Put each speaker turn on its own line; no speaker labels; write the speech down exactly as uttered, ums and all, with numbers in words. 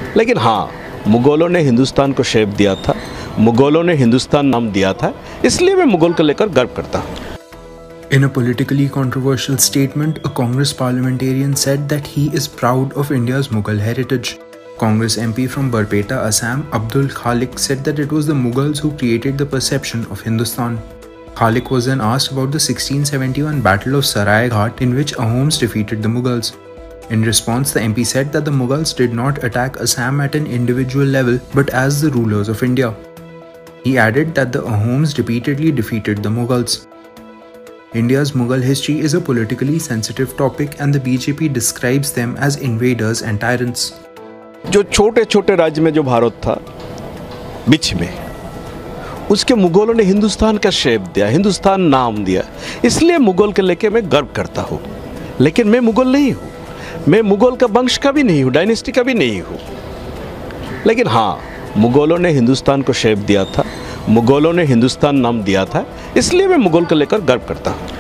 लेकिन हाँ, मुग़लों ने हिंदुस्तान को शेप दिया था, मुग़लों ने हिंदुस्तान नाम दिया था, इसलिए मैं मुग़ल को लेकर गर्व करता हूँ।
In a politically controversial statement, a Congress parliamentarian said that he is proud of India's Mughal heritage. Congress M P from Barpeta, Assam, Abdul Khalik said that it was the Mughals who created the perception of Hindustan. Khalik was then asked about the sixteen seventy-one Battle of Sarai Ghat in which Ahoms defeated the Mughals. In response, the M P said that the Mughals did not attack Assam at an individual level but as the rulers of India. He added that the Ahoms repeatedly defeated the Mughals. India's Mughal history is a politically sensitive topic and the B J P describes them as invaders and tyrants.
जो छोटे छोटे राज्य में जो भारत था बीच में, उसके मुग़लों ने हिंदुस्तान का शेप दिया, हिंदुस्तान नाम दिया, इसलिए मुग़ल के लेके मैं गर्व करता हूँ। लेकिन मैं मुग़ल नहीं हूँ, मैं मुग़ल का वंश का भी नहीं हूँ, डायनेस्टी का भी नहीं हूँ। लेकिन हाँ, मुग़लों ने हिंदुस्तान को शेप दिया था, मुग़लों ने हिंदुस्तान नाम दिया था, इसलिए मैं मुग़ल को लेकर गर्व करता हूँ।